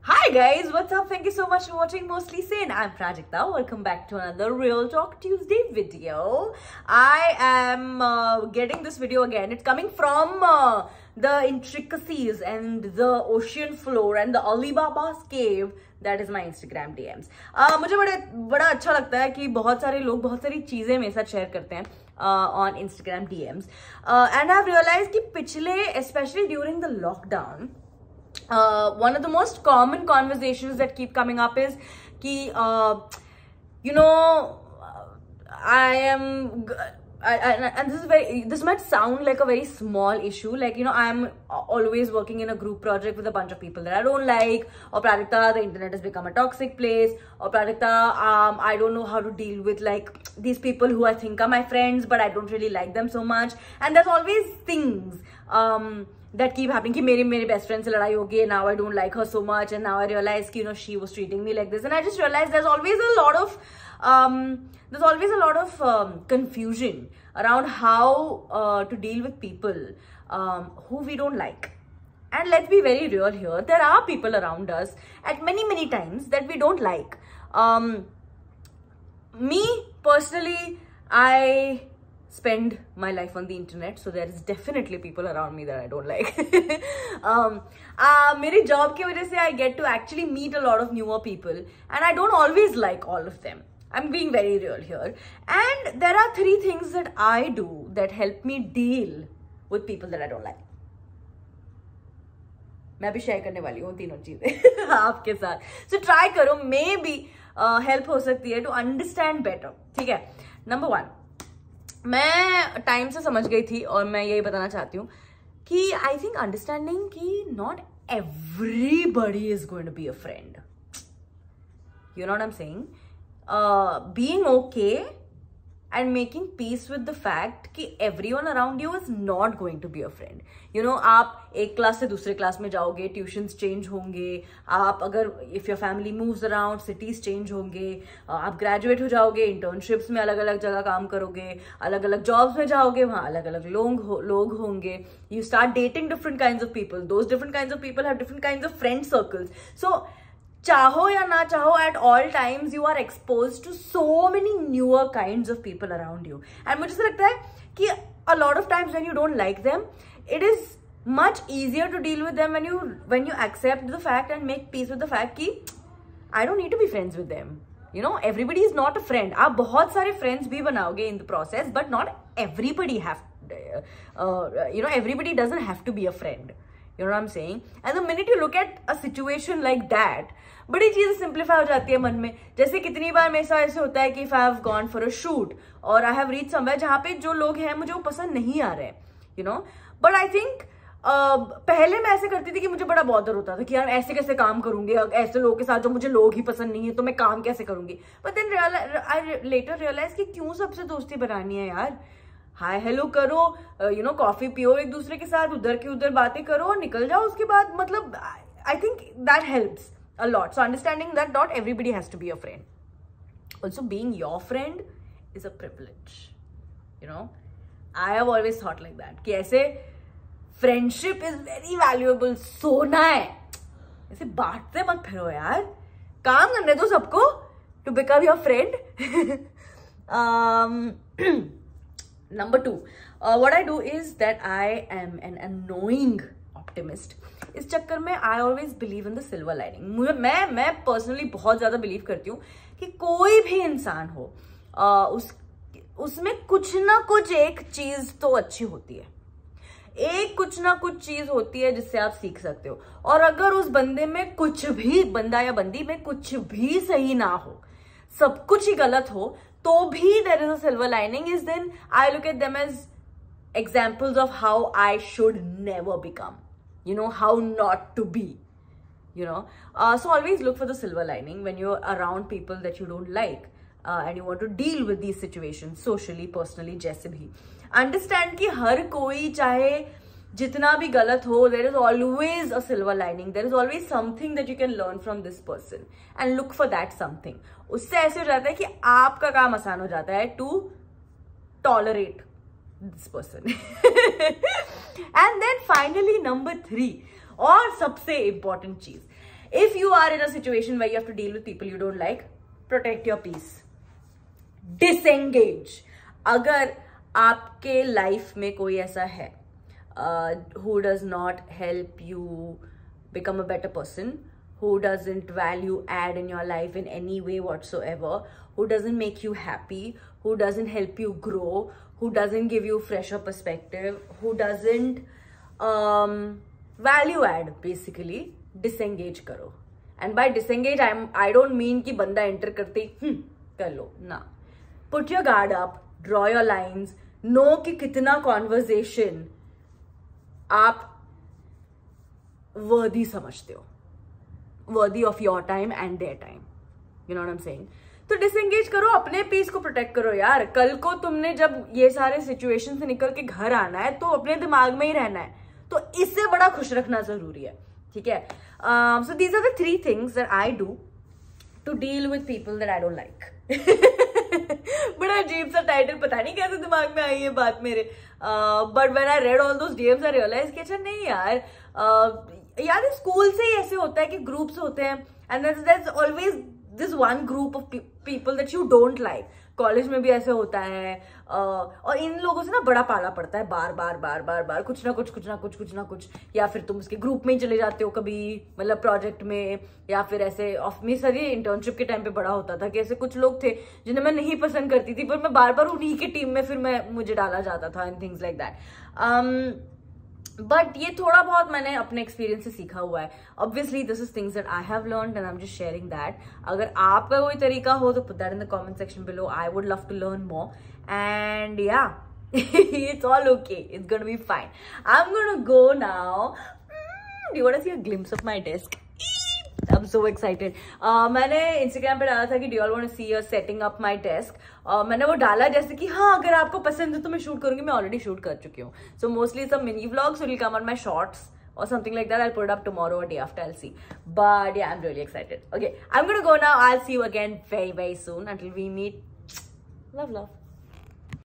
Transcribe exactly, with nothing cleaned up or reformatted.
Hi guys, what's up? Thank you so much for watching Mostly Sane. I'm Prajakta. Welcome back to another Real Talk Tuesday video. I am uh, getting this video again. It's coming from uh, the intricacies and the ocean floor and the Alibaba's cave. That is my Instagram D Ms. Uh, मुझे बड़े बड़ा अच्छा लगता है कि बहुत सारे लोग बहुत सारी चीजें मेरे साथ शेयर करते हैं on Instagram D Ms. And I have realized कि पिछले specially during the lockdown Uh, one of the most common conversations that keep coming up is ki, uh, you know, I am, I, I, and this is very, this might sound like a very small issue. Like, you know, I'm always working in a group project with a bunch of people that I don't like. Or Prajakta, the internet has become a toxic place. Or Prajakta, um, I don't know how to deal with like these people who I think are my friends, but I don't really like them so much. And there's always things, um, that keep happening कि मेरी मेरी best friend से लड़ाई हो गई, now I don't like her so much, and now I realize कि you know she was treating me like this, and I just realized there's always a lot of um there's always a lot of um, confusion around how uh, to deal with people um, who we don't like. And let's be very real here, there are people around us at many many times that we don't like. um me personally, I spend my life on the internet, so there is definitely people around me that I don't like. um uh मेरे job की वजह से I get to actually meet a lot of newer people, and I don't always like all of them. I'm being very real here, and there are three things that I do that help me deal with people that I don't like. मैं भी share करने वाली हूँ तीनों चीजें आपके साथ, so try करो, मे बी हेल्प हो सकती है to understand better. ठीक है, नंबर वन, मैं टाइम से समझ गई थी और मैं यही बताना चाहती हूँ कि आई थिंक अंडरस्टैंडिंग कि not everybody is going to be a friend. You know what I am saying? Being okay and making peace with the fact कि everyone around you is not going to be a friend. You know, आप एक class से दूसरे class में जाओगे, tuitions change होंगे, आप अगर if your family moves around, cities change होंगे, आप ग्रेजुएट हो जाओगे, इंटर्नशिप्स में अलग अलग जगह काम करोगे, अलग अलग जॉब्स में जाओगे, वहाँ अलग अलग लोग हो, लोग होंगे. You start dating different kinds of people. Those different kinds of people have different kinds of friend circles. So चाहो या ना चाहो, at all times you are exposed to so many newer kinds of people around you. And मुझे ऐसा लगता है कि a lot of times when you don't like them, it is much easier to deal with them when you when you accept the fact and make peace with the fact कि I don't need to be friends with them. You know, everybody is not a friend. आप बहुत सारे friends भी बनाओगे in the process, but not everybody have, uh, you know, everybody doesn't have to be a friend. You know what I'm saying? And the minute you look at a situation like that, बड़ी चीजें simplify हो जाती है मन में. जैसे कितनी बार मेरे साथ ऐसे होता है कि if I have gone for a shoot और I have reached somewhere जहाँ पे जो लोग हैं मुझे वो पसंद नहीं आ रहे हैं, you know. But I think uh, पहले मैं ऐसे करती थी कि मुझे बड़ा बॉदर होता था कि यार ऐसे कैसे काम करूंगी ऐसे लोगों के साथ जो मुझे लोग ही पसंद नहीं है, तो मैं काम कैसे करूंगी. But then I later realized कि क्यों सबसे दोस्ती बनानी है यार. हाय हेलो करो, यू नो, कॉफी पियो एक दूसरे के साथ, उधर की उधर बातें करो और निकल जाओ उसके बाद. मतलब I think that helps a lot. So understanding that not everybody has to be a friend. Also being your friend is a privilege. You know, I have always thought like that कि ऐसे friendship is very valuable. सोना है, ऐसे बांटते मत फिरो यार, काम करने दो सबको to become your friend. Number two, uh, what I do is that I am an annoying optimist. इस चक्कर में I always believe in the silver lining. मुझे मैं मैं personally बहुत ज्यादा believe करती हूँ कि कोई भी इंसान हो, uh, उस उसमें कुछ ना कुछ एक चीज तो अच्छी होती है, एक कुछ ना कुछ चीज होती है जिससे आप सीख सकते हो. और अगर उस बंदे में कुछ भी, बंदा या बंदी में कुछ भी सही ना हो, सब कुछ ही गलत हो, तो भी there is a silver lining, is then I look at them as examples of how I should never become, you know, how not to be, you know. Uh, so always look for the silver lining when you're around people that you don't like, uh, and you want to deal with these situations socially, personally, जैसे भी. Understand कि हर कोई चाहे जितना भी गलत हो, there is always a silver lining. There is always something that you can learn from this person, and look for that something. उससे ऐसे हो जाता है कि आपका काम आसान हो जाता है to tolerate this person. And then finally number three, और सबसे important चीज, If you are in a situation where you have to deal with people you don't like, protect your peace. Disengage. अगर आपके लाइफ में कोई ऐसा है uh, who does not help you become a better person, who doesn't value add in your life in any way whatsoever, who doesn't make you happy, who doesn't help you grow, who doesn't give you fresher perspective, who doesn't um, value add, basically, disengage करो. And by disengage, I'm, I don't mean कि बंदा enter करते ही कर लो, ना. Put your guard up, draw your lines, know कि कितना conversation आप worthy समझते हो, worthy of your time and their time. You know what I'm saying? तो डिसएंगेज करो, अपने पीस को प्रोटेक्ट करो यार. कल को तुमने जब ये सारे सिचुएशन से निकल के घर आना है तो अपने दिमाग में ही रहना है, तो इससे बड़ा खुश रखना जरूरी है. ठीक है. So these are the three things that I do to deal with people that I don't like. बड़ा अजीब सा टाइटल, पता नहीं कैसे दिमाग में आई ये बात मेरे. But when I read all those DMs I realize कि अच्छा नहीं यार, uh, यार स्कूल से ही ऐसे होता है कि ग्रुप्स होते हैं and there is always this one group of people that you don't like. College में भी ऐसे होता है. uh, और इन लोगों से ना बड़ा पाला पड़ता है, बार बार बार बार बार कुछ ना कुछ कुछ ना कुछ कुछ ना कुछ. या फिर तुम उसके ग्रुप में ही चले जाते हो कभी, मतलब प्रोजेक्ट में, या फिर ऐसे ऑफ में. सर ये इंटर्नशिप के टाइम पे बड़ा होता था कि ऐसे कुछ लोग थे जिन्हें मैं नहीं पसंद करती थी, पर मैं बार बार उन्हीं की टीम में फिर मैं मुझे डाला जाता था and things like that. But ये थोड़ा बहुत मैंने अपने एक्सपीरियंस से सीखा हुआ है. Obviously this is things that I have learned and I am just sharing that. अगर आपका कोई तरीका हो तो put that in the comment section below. I would love to learn more and या it's all okay. It's gonna be fine. I'm gonna go now. Mm, do you want to see a glimpse of my desk? I'm so excited. Uh, मैंने Instagram पे डाला था कि do you all want to see us setting up my desk? Uh, मैंने वो डाला जैसे कि हाँ अगर आपको पसंद है तो मैं शूट करूंगी. मैं ऑलरेडी शूट कर चुकी हूँ. So mostly it's a mini vlog, so it'll come on my shorts or something like that. I'll put it up tomorrow or day after. I'll see. But yeah, I'm really excited. Okay, I'm gonna go now. I'll see you again very very soon. Until we meet. Love, love.